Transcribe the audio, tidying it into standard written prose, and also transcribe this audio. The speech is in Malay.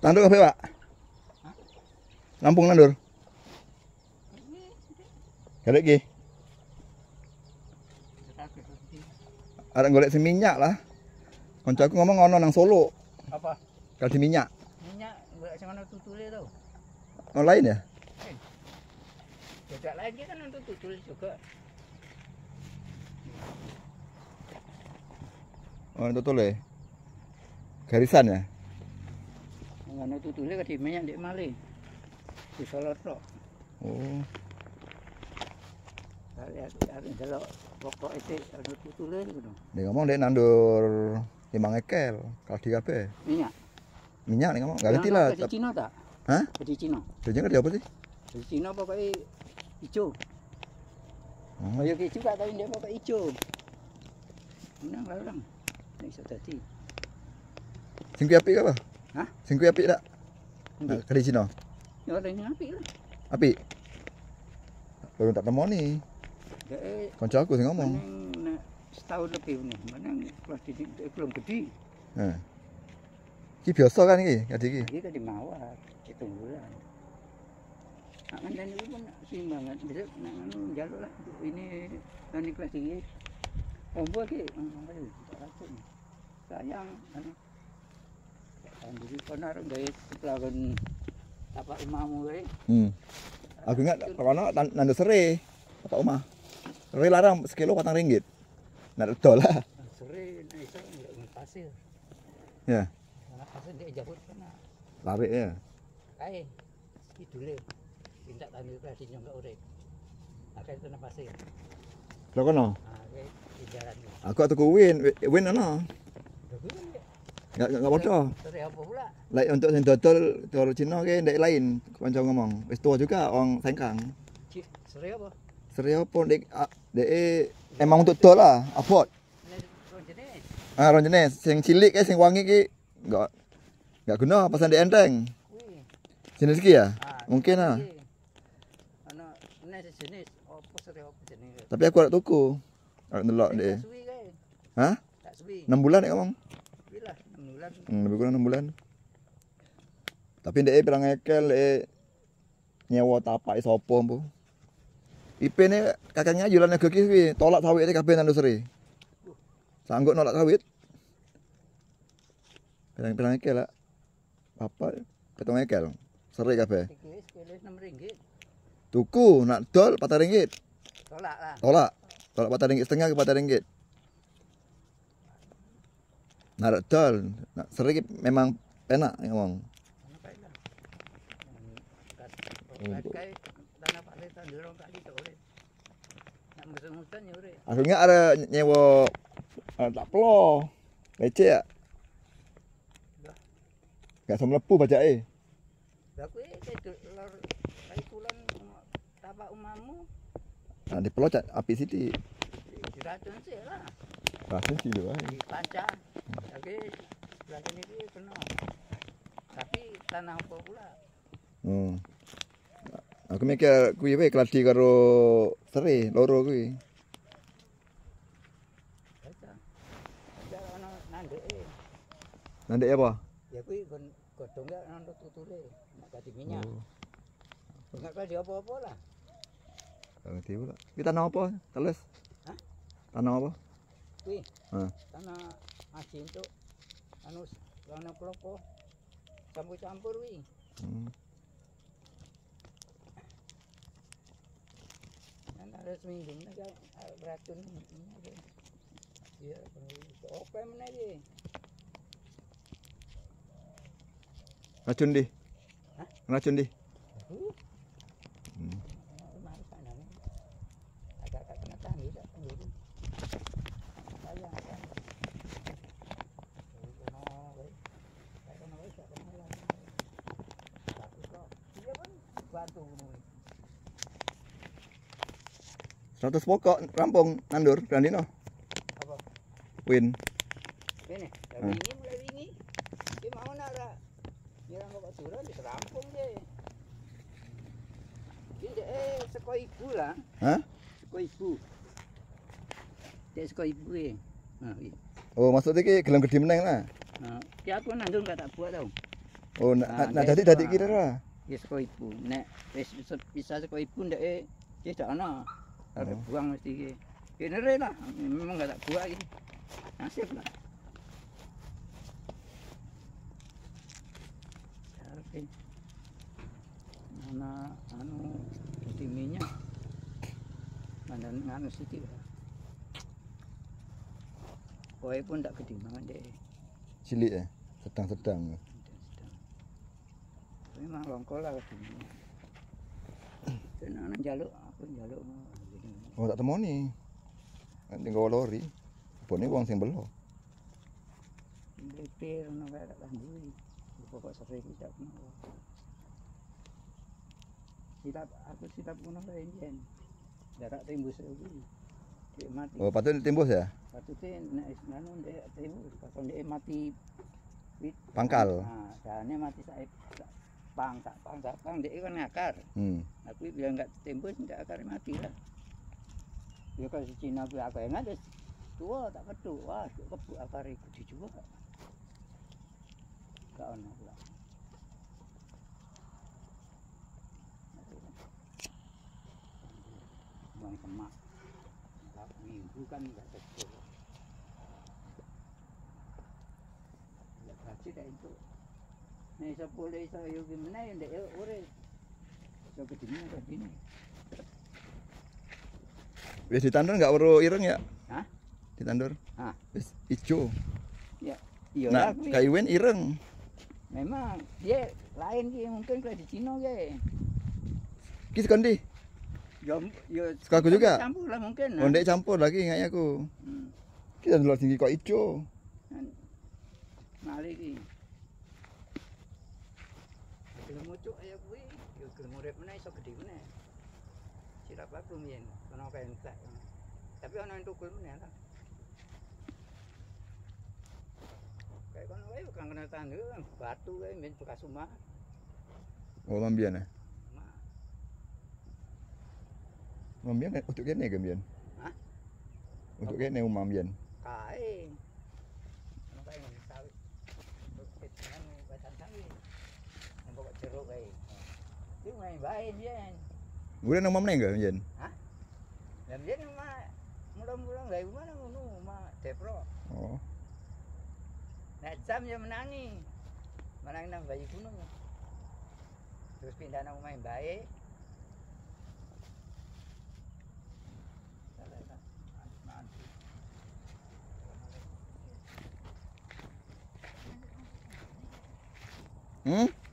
Nandur kabeh, Pak? Lampung nandur. Galek iki. Arek golek si minyak lah. Kancaku ngomong ono nang Solo. Apa? Kaldi minyak. Minyak golek sing ana tutule to. Oh, lain ya? Tidak lagi kan untuk tutul juga. Oh, itu tuh garisan ya? Ngono tutule ke minyak ndek male. Di Solo tok. Oh. Arek delok pokok itu ana tutule ngono. Dia ngomong dia nandur 5 ekel, kaldi kabeh. Minyak. Minyak nih ngomong, gak ngerti lah. Di Cina tak? Hah? Di Cina. Dia ngerti apa sih? Di Cina pokoknya hijau. Oh. Kaya hijau gak tau ndek pokok hijau. Menang larang. Nek iso dadi. Sing kuwi apik apa? Hah? Sing kuwi apik tak? Nah, kali Cina. Ya ora apik lah. Apik. Baru tak temoni. Dek Kancaku sing ngomong. nek setahun lebih nih, menang kelas didik belum gede. Heeh. Iki biasa kan iki, adik iki. Iki kan di mawar, 7 bulan. Nak mandan itu pun simbangan. Besok nak anu njaluk lah ini tani kelas iki. Ombo iki, racun. Sayang anu. Jadi kono arep gawe kelawan apa imamu wae. Aku ingat kono nandur serai. Apa omah? Serai larang sekilo Rp4. Nak dol lah. Sore nek iso nggak pasir. Ya, Mana pasir ndek jabut kana. larik ya. Kae kidule. Tindak tani kelas di nyong urip. Akeh tenan pasir. Lho kono. Ah, kae jalan. Aku tuku win ono. Enggak padha. Sore apa pula? Like untuk sing dodol karo Cina ki ndek lain, kanca ngomong. Wis tua juga wong Sengkang. Sore apa? Seri apa ndek emang untuk dol lah, abot. Nek jenis. Ah, ron jenis sing cilik ki sing wangi ki enggak guna pas ndek enteng. Kuwi. Jenis ki ya? Mungkin ah. Ana nek jenis apa sore apa jenis. Tapi aku ora tuku. Arek ndelok ndek. Suwi kae. Hah? Tak suwi. 6 bulan nek ngomong. Kuwi lah 6 bulan. Lebih kurang 6 bulan. Tapi ndek pirang ekel nyewa tapak sapa mpu. IP ini kakaknya jualan nego ki tolak sawit iki kabeh nandur seri. Sanggup nolak sawit. Pirang-pirang ekel lah. Apa? 7 ekel. Seri kabeh. Iki wis kilo RM6. Tuku nak dol Rp4. Tolak lah. Tolak. Tolak Rp4,5 ke Rp4. Nak dol, nak seri memang enak ngomong. Ana kae lah. Kae tanah Pak Le tandur orang kali tok urip. Nak musim-musim ya urip. Aku ingat ada nyewa tak pelo. Leceh ya? Gak sama lepu bajake. Lah kuwi lor kae kulon tapak umamu Nah, di pelo api sithik. diracun sih lah. Rasa sih lho ae. Di panca. Tapi belakang ini kena. Tapi tanah apa pula? Aku mikir kuwi wae kladi karo seri loro kuwi. Baca. Baca ana nandeke. Nandek apa? Ya kuwi godhong gak ana tutule. Nek kadi minyak. Enggak kadi apa-apa lah. Ngerti pula. Ki tanah apa? Teles. Hah? Tanah apa? Kuwi. Heeh. Tanah asin untuk anu ana klopo. Campur-campur kuwi. Ada seminggu nek beracun ini. Ya, opo meneh iki? Racun di. Hah? Racun di. Mari kanane. Agak kena tanggi tak tanggi. Sayang kan. Batu 100 pokok rampung nandur Grandino. apa? Win. Ini, dari ini mulai ini. Dia mau nara. Nyerang kok curah diserampung deh. Ini seko ibu lah. Hah? Seko ibu. Dia seko ibu ya. Nah, iya. Oh, maksudnya ki gelem gede meneng lah. Nah, ki aku nandur enggak tak buat tau. Oh, Nah, nak ndek dadi iku, kira lah. ya saka ibu. Nek wis bisa saka ibu ndek ya dak ana. Arep Oh. buang mesti iki. Kinere lah, memang enggak tak buang iki. Nasib lah. Oke. Mana anu timinya. Mana nganu sithik. Kowe pun tak gede banget deh. Cilik ya, sedang-sedang. Memang longkol lah gede. Tenan njaluk, aku njaluk. Oh, tak temoni. Nanti nggawa lori. Bone wong sing belo. Blipir ono kae tak kandui. Pokok sering tak ngono. Aku silap ngono kae yen. Jarak tembus iki. Dia mati. Oh, patut tembus ya? Patute nek nanu ndek tembus, pas ndek mati Pangkal. Nah, jane mati sae pang ndek kan akar. Aku bilang enggak tembus ndak akar mati lah. Ya kalau si Cina kuwi aku ingat wis tua tak keduk. Wah, kebuk akar iku dijual. Gak ono pula. Bang semak. Minggu kan enggak betul. Ya kasih dah itu. Nek iso boleh iso yo gimana ya ndek urip. Iso gedine kok gini. Wis ditandur enggak weruh ireng ya? Hah? Ditandur? Hah? Wis ijo. Ya, iya Nah, lah. kaiwen ireng. Memang dia lain ki mungkin kayak di Cina ki. Ki sekondi. Yo Sekaku juga? campur lah mungkin. Oh, ndek campur lagi ingatnya aku. Ki tandur tinggi kok ijo. Mali ki. Gelem mucuk ayo kuwi, yo gelem urip meneh iso gedhe meneh. Silap aku mien, kono kae entek. Tapi ono yang tukul meneh lah. Kayak kono wae bukan kena tandu, batu kae men bekas omah. Oh, mambian ya. Mambian untuk kene ke mbiyen? Hah? Untuk kene mambian. Kae. Ono kae ngene sawit. Terus kan basan sawit. Mbok jeruk kae. Iki main bae yen. Udah nang mamne enggak mbiyen? Hah? Lah yen mah mulang-mulang gawe mana ngono, mah depro. Oh. Nek jam ya menangi. Menangi nang bayi gunung. Terus pindah nang main bae. Hmm?